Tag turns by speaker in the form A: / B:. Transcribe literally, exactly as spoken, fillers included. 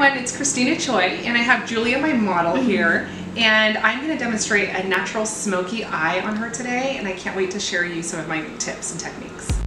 A: everyone, it's Christina Choi, and I have Julia, my model, here, and I'm going to demonstrate a natural smoky eye on her today, and I can't wait to share you some of my tips and techniques.